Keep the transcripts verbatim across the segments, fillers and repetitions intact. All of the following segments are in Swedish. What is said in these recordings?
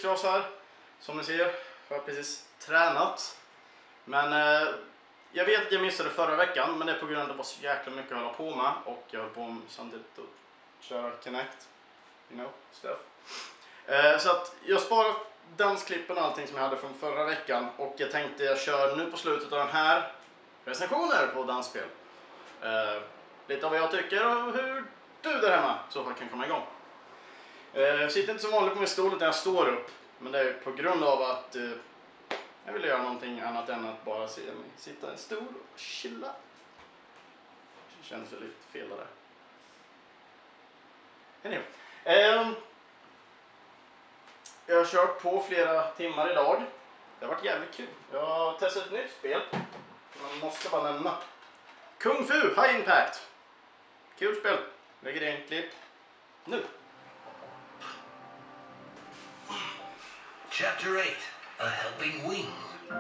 cross här. Som ni ser har jag precis tränat. Men eh, jag vet att jag missade förra veckan, men det är på grund av att det var så jäkla mycket att hålla på med. Och jag höll på med samtidigt att köra Kinect. You know, stuff. Eh, så att jag sparat dansklippen och allting som jag hade från förra veckan. Och jag tänkte jag kör nu på slutet av den här recensioner på dansspel. Eh, lite av vad jag tycker och hur du där hemma så fall kan komma igång. Eh, jag sitter inte som vanligt på min stol utan jag står upp. Men det är på grund av att eh, jag vill göra någonting annat än att bara se mig sitta i en stol och chilla. Det känns lite fel där. Anyway. Eh, jag har kört på flera timmar idag. Det har varit jävligt kul. Jag har testat ett nytt spel. Man måste bara nämna. Kung Fu High Impact. Kul spel. Lägger in klipp. Nu. Chapter eight. A Helping Wing.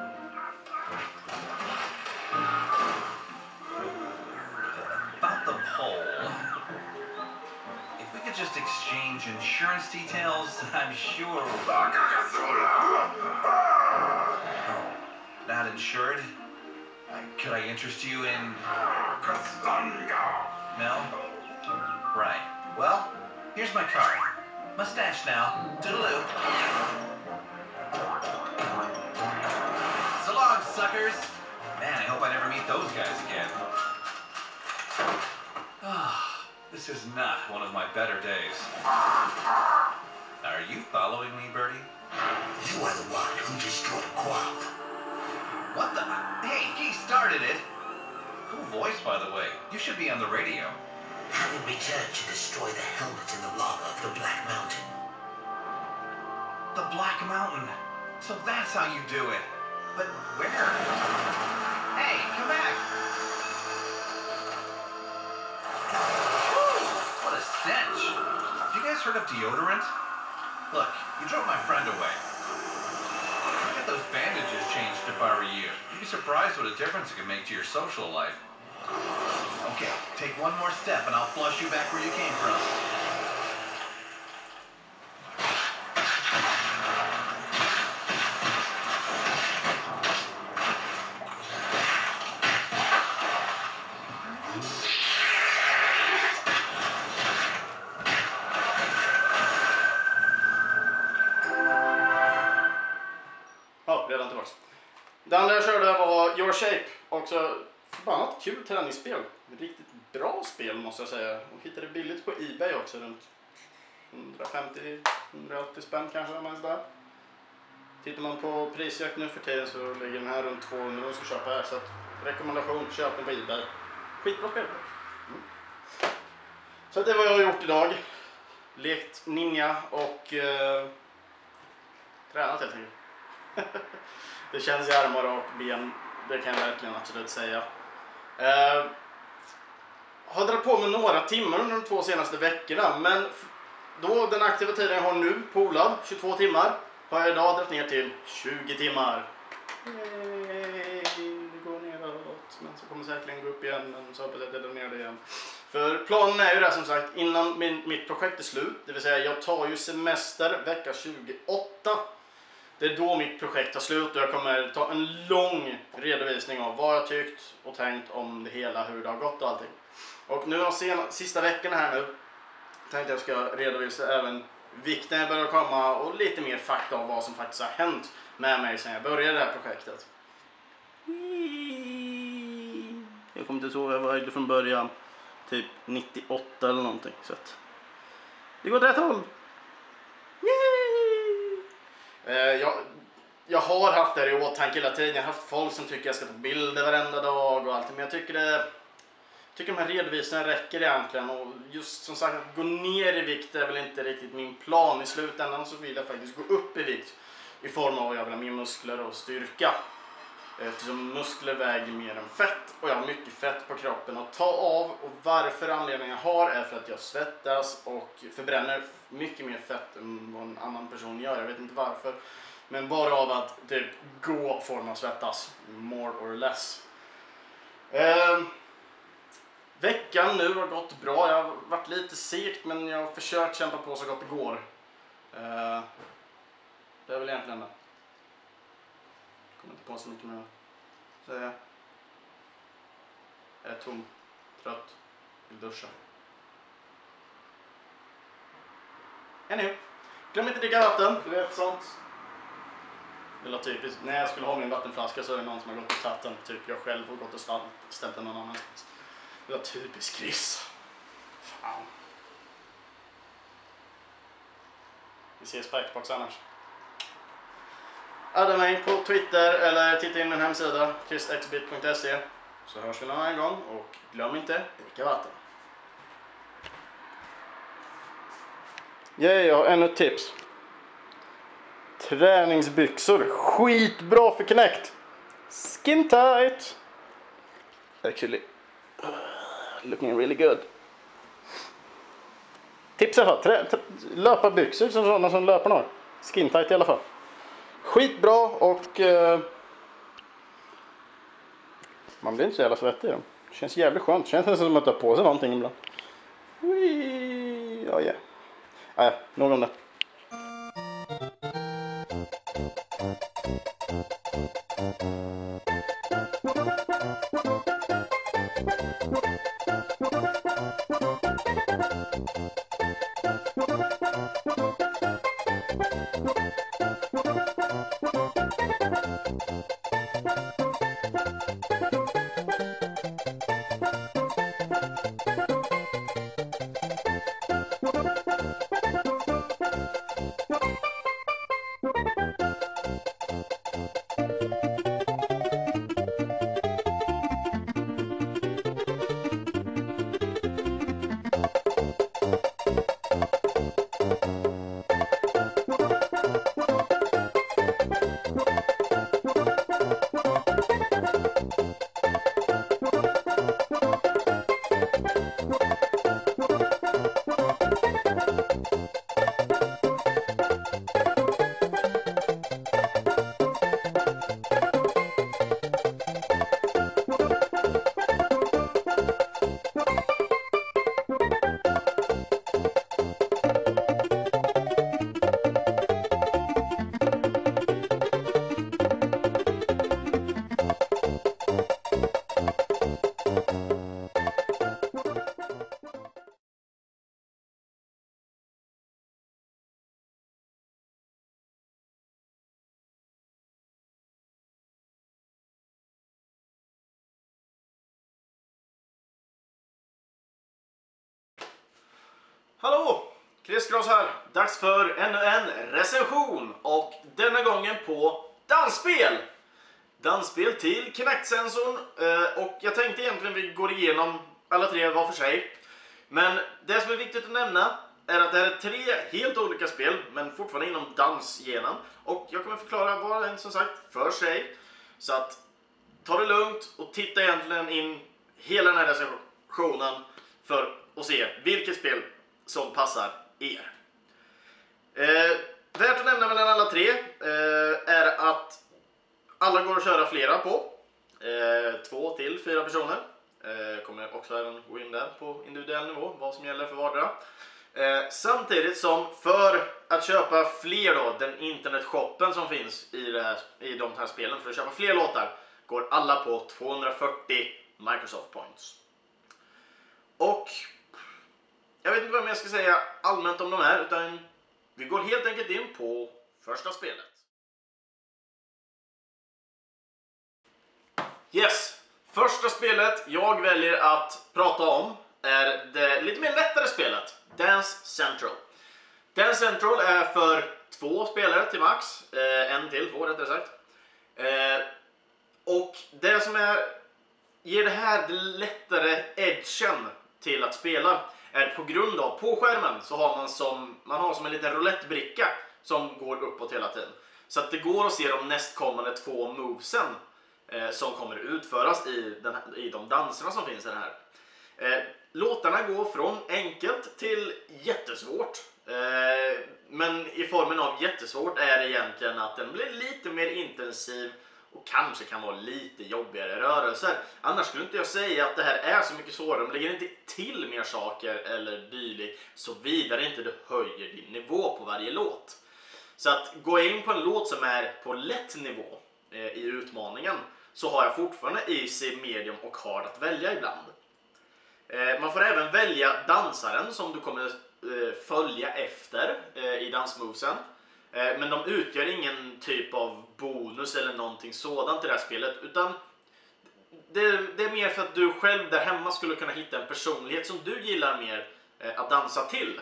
About the pole. If we could just exchange insurance details, I'm sure... Oh, not insured? Uh, could I interest you in... No? Right. Well, here's my card. Mustache now. Toodaloo. So long, suckers. Man, I hope I never meet those guys again. Ah, this is not one of my better days. Are you following me, Birdie? You are the one who destroyed Quap. What the? Hey, he started it. Cool voice, by the way. You should be on the radio. Having returned to destroy the helmet in the lava of the Black Mountain. The Black Mountain. So that's how you do it. But where? Hey, come back. Whew, what a stench. Have you guys heard of deodorant? Look, you drove my friend away. I'd get those bandages changed if I were you. You'd be surprised what a difference it can make to your social life. Okay, take one more step and I'll flush you back where you came from. Ja, redan tillbaka. Det andra jag körde var Your Shape. Också förbannat kul träningsspel. Riktigt bra spel måste jag säga. Och hittade billigt på eBay också. Runt hundrafemtio till hundraåttio spänn kanske. Om man där. Tittar man på prisjakt nu för tiden så ligger den här runt tvåhundra om man ska köpa här. Så att, rekommendation, köp den på eBay. Skitbra spel. Mm. Så det är vad jag har gjort idag. Lekt ninja och eh, tränat helt enkelt. Det känns i armar och ben. Det kan jag verkligen absolut säga. Uh, har dragit på mig några timmar under de två senaste veckorna. Men då den aktiva tiden jag har nu på Olab, tjugotvå timmar, har jag idag dragit ner till tjugo timmar. Yay, det går neråt. Men så kommer säkerligen gå upp igen. Men så hoppas jag att jag drar ner det igen. För planen är ju det som sagt innan min, mitt projekt är slut. Det vill säga jag tar ju semester vecka tjugoåtta. Det är då mitt projekt tar slut och jag kommer ta en lång redovisning av vad jag tyckt och tänkt om det hela, hur det har gått och allting. Och nu de sena, sista veckorna här nu tänkte jag ska redovisa även vikten jag börjar komma och lite mer fakta om vad som faktiskt har hänt med mig sedan jag började det här projektet. Jag kommer inte ihåg, jag var höjde från början typ nittioåtta eller någonting så att det går åt rätt håll. Jag, jag har haft det här i åtanke hela tiden. Jag har haft folk som tycker jag ska ta bilder varenda dag och allt. Men jag tycker det tycker de här redovisningarna räcker egentligen. Och just som sagt, att gå ner i vikt är väl inte riktigt min plan. I slutändan så vill jag faktiskt gå upp i vikt. I form av att jag vill ha mer muskler och styrka. Eftersom muskler väger mer än fett. Och jag har mycket fett på kroppen att ta av. Och varför anledningen jag har är för att jag svettas och förbränner mycket mer fett än vad en annan person gör. Jag vet inte varför. Men bara av att typ gå får man svettas. More or less. Eh, veckan nu har gått bra. Jag har varit lite segt men jag har försökt kämpa på så gott det går. Eh, Det är väl egentligen det. Kommer inte på så mycket mer. Så jag är tom, trött, vill duscha. Anywho, glöm inte dricka vatten. Du vet sånt. Det är typiskt. När jag skulle ha min vattenflaska så är det någon som har gått och tagit den. Typ jag själv har gått och ställt, ställt den någon annanstans. Det var typiskt Chris. Fan. Vi ses på Xbox annars. Adda mig på Twitter eller titta in min hemsida chris x bit punkt se. Så hörs vi någon annan gång och glöm inte dricka vatten. Ja, jag har ännu ett tips. Träningsbyxor. Skitbra för Kinect. Skin tight. Actually. Looking really good. Tips i alla fall. Trä, trä, löparbyxor som sådana som löparna har. Skin tight i alla fall. Skitbra och eh, man blir inte så jävla svettig i dem. Det känns jävligt skönt. Det känns nästan som att ta på sig någonting ibland. Ui, ja, ja. Nej, nog om det. Hallå! Chris Cross här. Dags för ännu en recension och denna gången på dansspel. Dansspel till Kinect-sensorn och jag tänkte egentligen vi går igenom alla tre var för sig. Men det som är viktigt att nämna är att det är tre helt olika spel men fortfarande inom dansgenen. Och jag kommer förklara var en som sagt för sig. Så att ta det lugnt och titta egentligen in hela den här recensionen för att se vilket spel som passar er. Eh, värt att nämna mellan alla tre eh, är att alla går att köra flera på. Eh, två till fyra personer. Eh, kommer också även gå in där på individuell nivå vad som gäller för vardera. Eh, samtidigt som för att köpa fler då, den internetshoppen som finns i, det här, i de här spelen, för att köpa fler låtar går alla på tvåhundrafyrtio Microsoft Points. Och jag vet inte vad jag ska säga allmänt om de här, utan vi går helt enkelt in på första spelet. Yes, första spelet jag väljer att prata om är det lite mer lättare spelet, Dance Central. Dance Central är för två spelare till max, eh, en till två rättare sagt. Eh, och det som är, ger det här det lättare edgen till att spela är på grund av på skärmen så har man som man har som en liten roulettebricka som går uppåt hela tiden. Så att det går att se de nästkommande två movesen eh, som kommer utföras i, den här, i de danserna som finns i den här. Eh, låtarna går från enkelt till jättesvårt. Eh, men i formen av jättesvårt är det egentligen att den blir lite mer intensiv och kanske kan vara lite jobbigare rörelser. Annars skulle inte jag säga att det här är så mycket svårare. De lägger inte till mer saker eller dylikt så vidare inte du höjer din nivå på varje låt. Så att går jag in på en låt som är på lätt nivå eh, i utmaningen, så har jag fortfarande easy, medium och hard att välja ibland. Eh, man får även välja dansaren som du kommer eh, följa efter eh, i dansmovesen. Eh, men de utgör ingen typ av bonus eller någonting sådant i det här spelet, utan det, det är mer för att du själv där hemma skulle kunna hitta en personlighet som du gillar mer eh, att dansa till.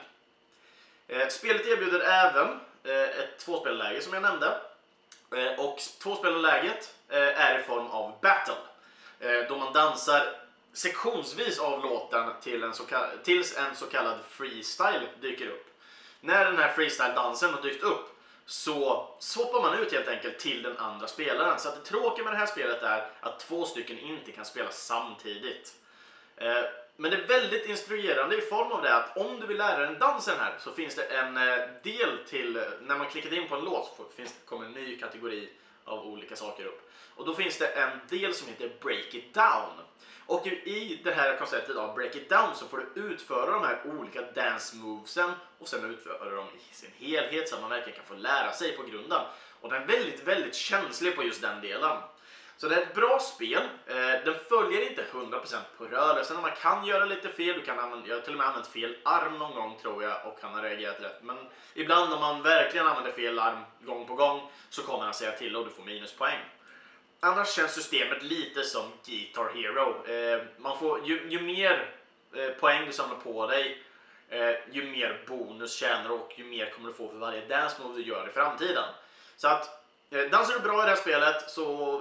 Eh, spelet erbjuder även eh, ett tvåspelarläge som jag nämnde. Eh, och tvåspelarläget eh, är i form av battle. Eh, då man dansar sektionsvis av låten till en så kallad, tills en så kallad freestyle dyker upp. När den här freestyle-dansen har dykt upp så swappar man ut helt enkelt till den andra spelaren. Så att det tråkiga med det här spelet är att två stycken inte kan spela samtidigt. Eh, men det är väldigt instruerande i form av det att om du vill lära dig en dansen här så finns det en eh, del till, när man klickat in på en låt så finns, kommer en ny kategori av olika saker upp. Och då finns det en del som heter Break It Down. Och i det här konceptet av Break It Down så får du utföra de här olika dance movesen och sen utföra dem i sin helhet så att man verkligen kan få lära sig på grunden. Och den är väldigt, väldigt känslig på just den delen. Så det är ett bra spel. Den följer inte hundra procent på rörelsen. Man kan göra lite fel. Du kan använda, jag har till och med använt fel arm någon gång tror jag och han har reagerat rätt. Men ibland om man verkligen använder fel arm gång på gång så kommer han säga till och du får minuspoäng. Annars känns systemet lite som Guitar Hero. Eh, man får, ju, ju mer eh, poäng du samlar på dig, eh, ju mer bonus tjänar och ju mer kommer du få för varje dance move du gör i framtiden. Så att eh, dansar du bra i det här spelet så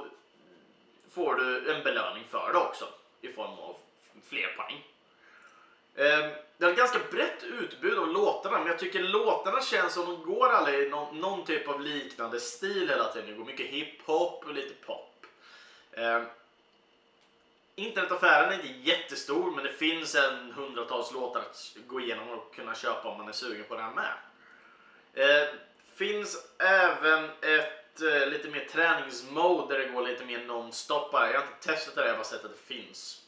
får du en belöning för det också i form av fler poäng. Eh, det är ett ganska brett utbud av låtarna, men jag tycker låtarna känns som de går alla i någon, någon typ av liknande stil hela tiden. Det går mycket hiphop och lite pop. Eh, internetaffären är inte jättestor, men det finns en hundratals låtar att gå igenom och kunna köpa om man är sugen på den med. Eh, finns även ett eh, lite mer träningsmode där det går lite mer non-stop. Jag har inte testat det, jag har bara sett att det finns.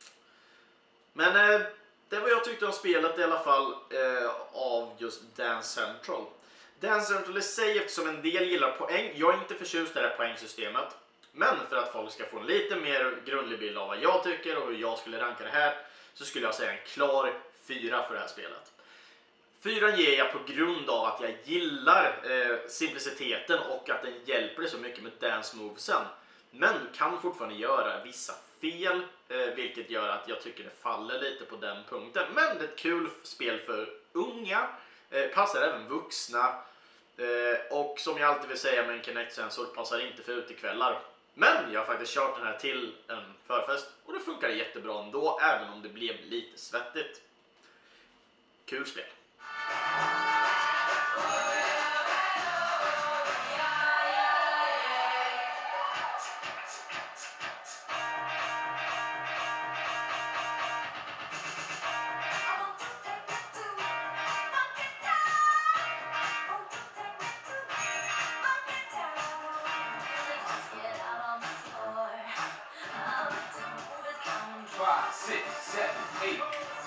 Men eh, det var jag tyckte om spelet i alla fall eh, av just Dance Central. Dance Central i sig, eftersom en del gillar poäng. Jag är inte förtjust i det här poängsystemet. Men för att folk ska få en lite mer grundlig bild av vad jag tycker och hur jag skulle ranka det här, så skulle jag säga en klar fyra för det här spelet. Fyran ger jag på grund av att jag gillar eh, simpliciteten och att den hjälper dig så mycket med dance movesen. Men du kan fortfarande göra vissa fel, eh, vilket gör att jag tycker det faller lite på den punkten. Men det är ett kul spel för unga, eh, passar även vuxna. Eh, och som jag alltid vill säga med en Kinect-sensor, passar inte för utekvällar. Men jag har faktiskt kört den här till en förfest och det funkar jättebra ändå, även om det blev lite svettigt. Kul spel. Five, six, seven, eight.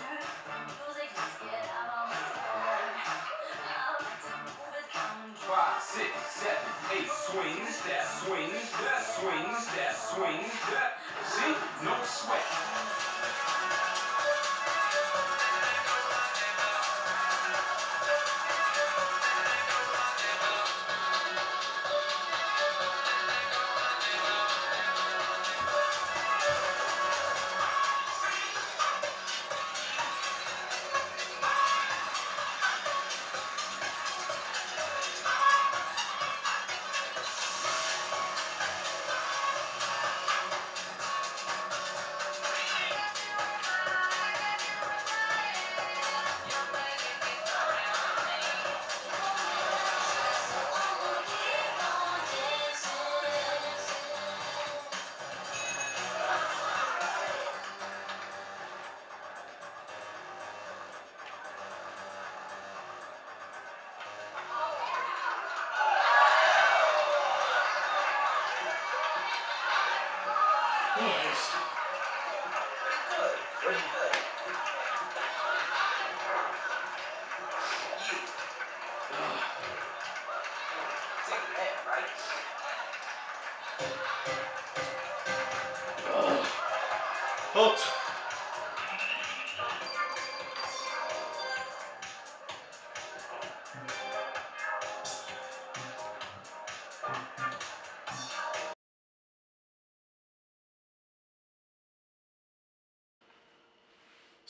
Five, six, seven, eight. Swing, that swing, that swing, that swing, that. See, no sweat. Nice. Good, very good.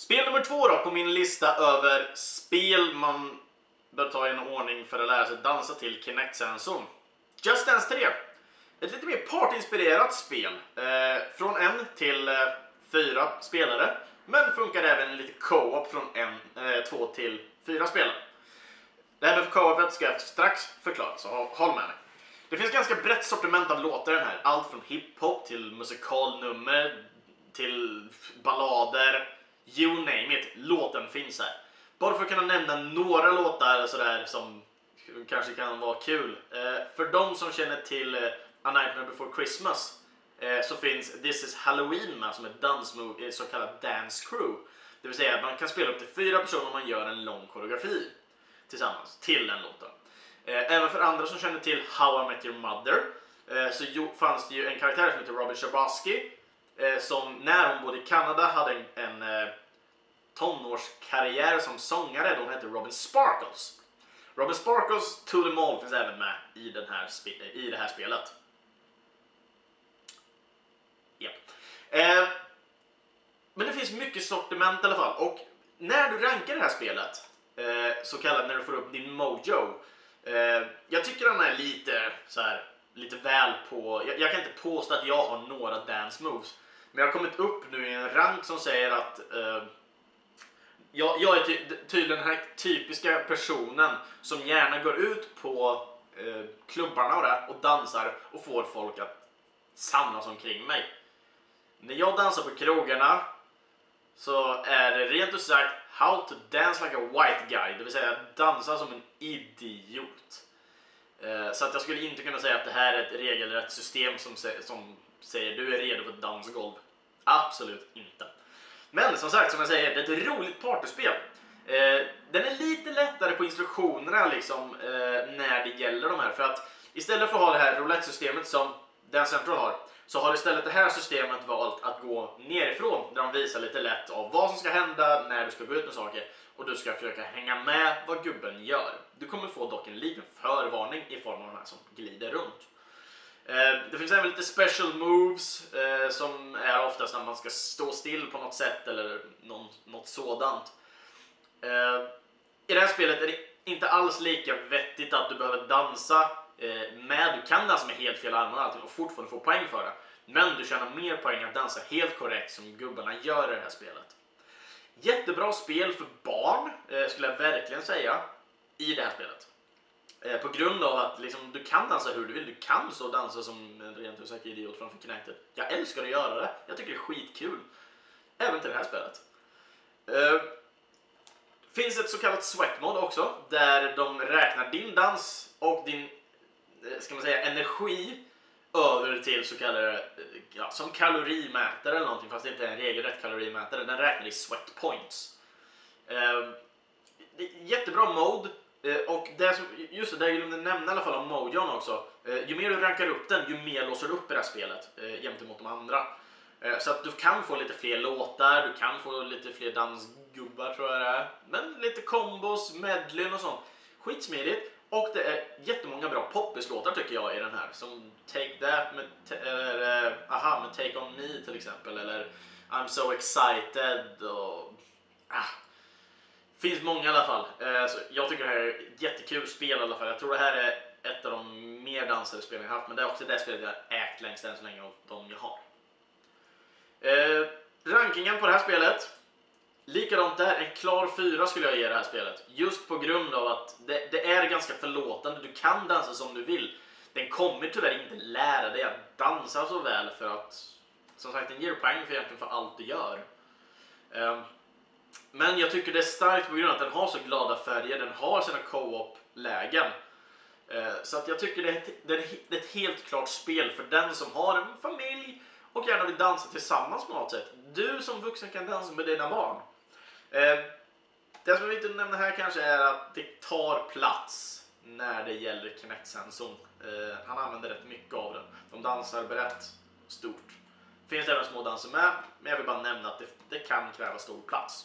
Spel nummer två då på min lista över spel man bör ta i en ordning för att lära sig dansa till Kinect-sensorn. Just Dance tre. Ett lite mer partinspirerat spel. Eh, från en till eh, fyra spelare. Men funkar även lite co-op från en, eh, två till fyra spelare. Det här med co-opet ska jag strax förklara, så håll, håll med mig. Det finns ganska brett sortiment av låtar i den här. Allt från hiphop till musikalnummer till ballader. You name it, låten finns här. Bara för att kunna nämna några låtar sådär som kanske kan vara kul. Eh, för de som känner till eh, A Nightmare Before Christmas eh, så finns This Is Halloween med som ett dansmove, ett så kallat dance crew. Det vill säga att man kan spela upp till fyra personer om man gör en lång koreografi tillsammans till den låten. Eh, även för andra som känner till How I Met Your Mother eh, så jo, fanns det ju en karaktär som heter Robin Scherbatsky eh, som när hon bodde i Kanada hade en, en eh, tonårskarriär som sångare. Hon hette Robin Sparkles. Robin Sparkles To The Mall finns även med i, den här i det här spelet. Ja. Eh, men det finns mycket sortiment i alla fall. Och när du rankar det här spelet, eh, så kallat när du får upp din mojo, eh, jag tycker den är lite så här, lite väl på. Jag, jag kan inte påstå att jag har några dance moves, men jag har kommit upp nu i en rank som säger att eh, jag, jag är ty, tydligen den här typiska personen som gärna går ut på eh, klubbarna och, där, och dansar och får folk att samlas omkring mig. När jag dansar på krogarna så är det rent ut sagt how to dance like a white guy. Det vill säga dansa som en idiot. Eh, så att jag skulle inte kunna säga att det här är ett regelrätt system som, som säger du är redo för ett dansgolv. Absolut inte. Men som sagt, som jag säger, det är ett roligt partyspel. Eh, den är lite lättare på instruktionerna liksom, eh, när det gäller de här. För att istället för att ha det här roulette-systemet som Dance Central har, så har istället det här systemet valt att gå nerifrån. Där de visar lite lätt av vad som ska hända när du ska gå ut med saker. Och du ska försöka hänga med vad gubben gör. Du kommer få dock en liten förvarning i form av de här som glider runt. Det finns även lite special moves eh, som är oftast när man ska stå still på något sätt eller någon, något sådant. Eh, I det här spelet är det inte alls lika vettigt att du behöver dansa eh, med. Du kan dansa med helt fel armar och allting och fortfarande få poäng för det. Men du tjänar mer poäng att dansa helt korrekt som gubbarna gör i det här spelet. Jättebra spel för barn eh, skulle jag verkligen säga i det här spelet. På grund av att liksom, du kan dansa hur du vill. Du kan så dansa som en rent osäker idiot framför Kinectet. Jag älskar att göra det. Jag tycker det är skitkul. Även till det här spelet. Uh, finns ett så kallat sweat mode också. Där de räknar din dans och din ska man säga, energi över till så kallade ja, som kalorimätare eller någonting. Fast det inte är en regelrätt kalorimätare. Den räknar i sweat points. Uh, det är jättebra mode. Och det som, just det, där vill jag nämna i alla fall om mojon också. Ju mer du rankar upp den, ju mer låser du upp i det här spelet jämte mot de andra. Så att du kan få lite fler låtar, du kan få lite fler dansgubbar tror jag det är. Men lite kombos, medlyn och sånt. Skitsmidigt. Och det är jättemånga bra poppislåtar tycker jag i den här. Som Take That med, eller, aha, med Take On Me till exempel. Eller I'm So Excited och... Ah. Finns många i alla fall. Så jag tycker det här är ett jättekul spel i alla fall. Jag tror det här är ett av de mer dansade spelen jag haft. Men det är också det spelet jag ägt längst än så länge av de jag har. Eh, rankingen på det här spelet. Likadant där. En klar fyra skulle jag ge det här spelet. Just på grund av att det, det är ganska förlåtande. Du kan dansa som du vill. Den kommer tyvärr inte lära dig att dansa så väl. För att som sagt den ger poäng för egentligen för allt du gör. Eh, Men jag tycker det är starkt på grund av att den har så glada färger. Den har sina co-op-lägen. Så att jag tycker det är ett helt klart spel för den som har en familj och gärna vill dansa tillsammans på något sätt. Du som vuxen kan dansa med dina barn. Det som är viktigt att nämna här kanske är att det tar plats när det gäller Kinect-sensorn. Han använder rätt mycket av den. De dansar brett stort. Finns även små danser med, men jag vill bara nämna att det, det kan kräva stor plats.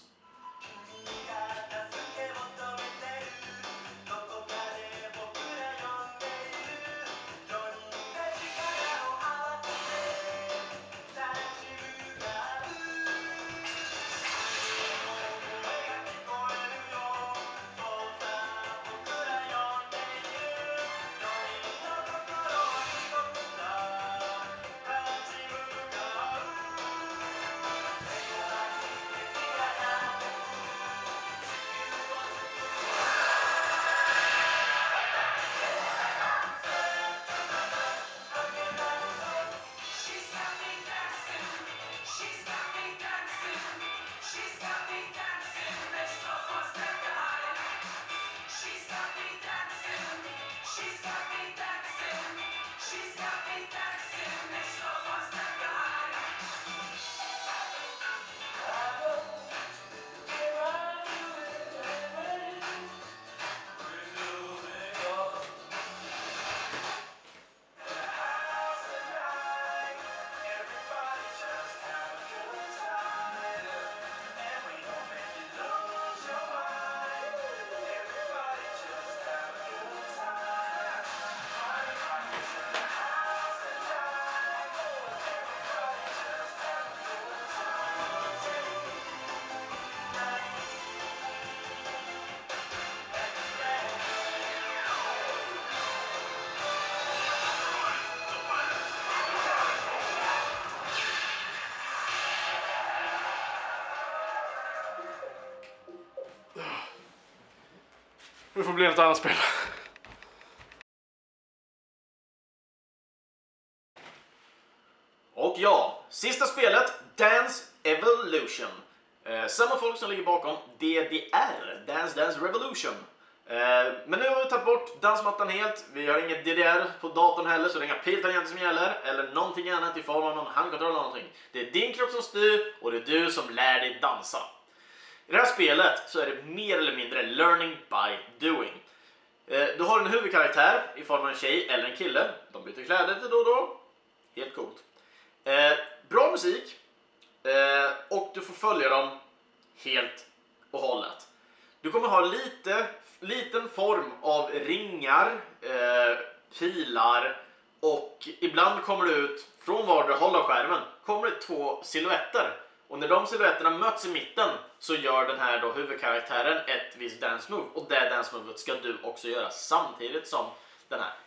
Det får bli ett annat spel. Och ja, sista spelet, Dance Evolution. Eh, samma folk som ligger bakom D D R, Dance Dance Revolution. Eh, men nu har vi tagit bort dansmattan helt. Vi har inget D D R på datorn heller, så det är inga piltangenter som gäller. Eller någonting annat i form av någon handkontroll eller någonting. Det är din kropp som styr och det är du som lär dig dansa. I det här spelet så är det mer eller mindre learning by doing. Eh, du har en huvudkaraktär i form av en tjej eller en kille. De byter kläder lite då och då. Helt coolt. Eh, bra musik. Eh, och du får följa dem helt och hållet. Du kommer ha lite, liten form av ringar, eh, pilar och ibland kommer det ut från vardera håll av skärmen kommer det två silhuetter. Och när de silhuetterna möts i mitten så gör den här då huvudkaraktären ett visst dance move. Och det dance movet ska du också göra samtidigt som den här.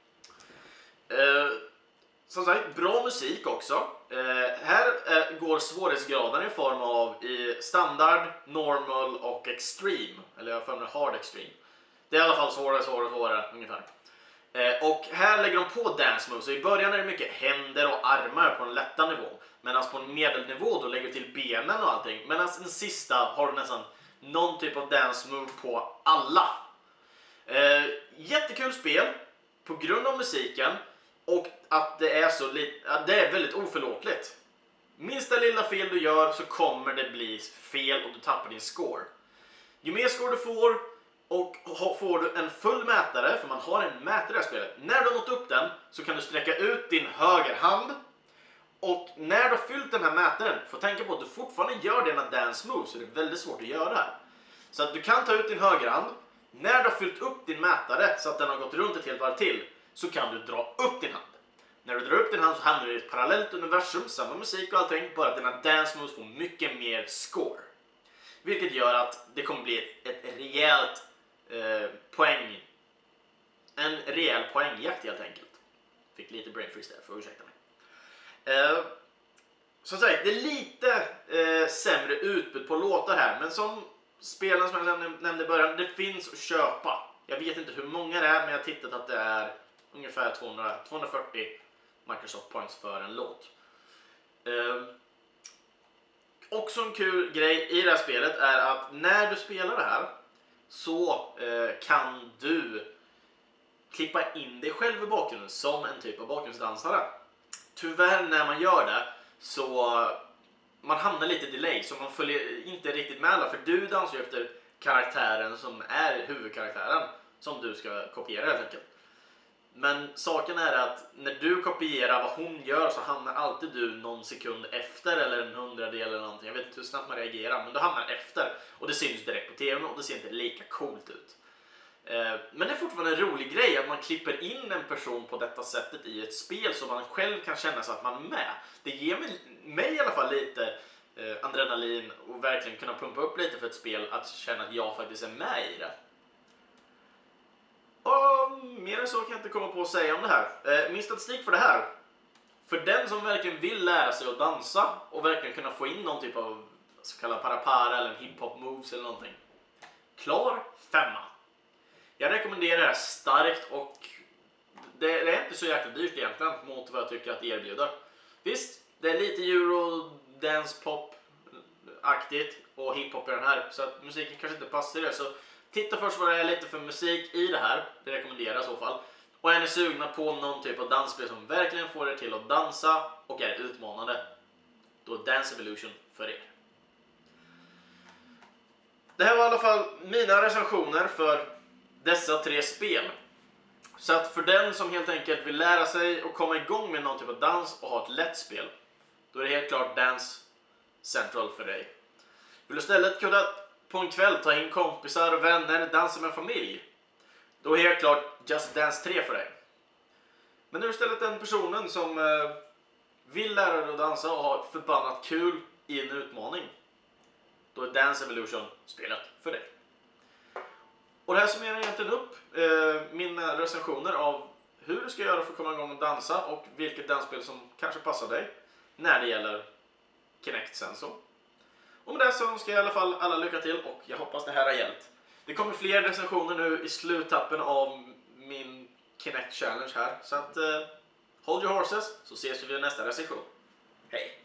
Eh, som sagt, bra musik också. Eh, här eh, går svårighetsgraden i form av i standard, normal och extreme. Eller jag får med hard extreme. Det är i alla fall svårare, svårare, svårare ungefär. Eh, och här lägger de på dance moves. Så i början är det mycket händer och armar på en lätta nivå. Medan på en medelnivå då lägger du till benen och allting. Medan den sista har du nästan någon typ av dance move på alla. Eh, jättekul spel på grund av musiken. Och att det är så lite, att det är väldigt oförlåtligt. Minsta lilla fel du gör så kommer det bli fel och du tappar din score. Ju mer score du får och får du en full mätare, för man har en mätare i det här spelet. När du har nått upp den så kan du sträcka ut din högerhand. Och när du har fyllt den här mätaren, får tänka på att du fortfarande gör dina dance moves, så det är väldigt svårt att göra det här. Så att du kan ta ut din högerhand. När du har fyllt upp din mätare så att den har gått runt ett helt varv till, så kan du dra upp din hand. När du drar upp din hand så hamnar du i ett parallellt universum, samma musik och allting, bara att dina dance moves får mycket mer score. Vilket gör att det kommer bli ett rejält eh, poäng, en rejäl poängjakt helt enkelt. Fick lite brain freeze där, för ursäkta mig. Eh, som sagt, det är lite eh, sämre utbud på låtar här, men som spelen som jag nämnde i början, det finns att köpa. Jag vet inte hur många det är, men jag har tittat att det är ungefär tvåhundra, tvåhundrafyrtio Microsoft Points för en låt. Eh, också en kul grej i det här spelet är att när du spelar det här så eh, kan du klippa in dig själv i bakgrunden som en typ av bakgrundsdansare. Tyvärr när man gör det så man hamnar lite delay, så man följer inte riktigt med alla, för du dansar ju efter karaktären som är huvudkaraktären som du ska kopiera helt enkelt. Men saken är att när du kopierar vad hon gör så hamnar alltid du någon sekund efter, eller en hundradel eller någonting. Jag vet inte hur snabbt man reagerar, men du hamnar efter. Och det syns direkt på tvn och det ser inte lika coolt ut. Men det är fortfarande en rolig grej att man klipper in en person på detta sättet i ett spel så man själv kan känna sig att man är med. Det ger mig, mig i alla fall lite eh, adrenalin och verkligen kunna pumpa upp lite för ett spel, att känna att jag faktiskt är med i det. Och mer än så kan jag inte komma på att säga om det här. Eh, min statistik för det här, för den som verkligen vill lära sig att dansa och verkligen kunna få in någon typ av så kallad parapara eller en hiphop moves eller någonting. Klar femma. Jag rekommenderar det här starkt, och det är inte så jäkla dyrt egentligen mot vad jag tycker att det erbjuder. Visst, det är lite euro, dance pop aktigt och hiphop i den här, så att musiken kanske inte passar det. Så titta först vad det är lite för musik i det här, det rekommenderar jag i så fall. Och är ni sugna på någon typ av dansspel som verkligen får er till att dansa och är utmanande, då är Dance Evolution för er. Det här var i alla fall mina recensioner för dessa tre spel. Så att för den som helt enkelt vill lära sig och komma igång med någon typ av dans och ha ett lätt spel, då är det helt klart Dance Central för dig. Vill du istället kunna på en kväll ta in kompisar och vänner, dansa med familj, då är helt klart Just Dance tre för dig. Men nu är istället den personen som eh, vill lära dig att dansa och ha förbannat kul i en utmaning, då är Dance Evolution spelet för dig. Och det här summerar egentligen upp eh, mina recensioner av hur du ska göra för att komma igång och dansa och vilket dansspel som kanske passar dig när det gäller Kinect Sensor. Och med det så önskar jag i alla fall alla lycka till, och jag hoppas det här har hjälpt. Det kommer fler recensioner nu i sluttappen av min Kinect Challenge här. Så att, uh, hold your horses, så ses vi vid nästa recension. Hej!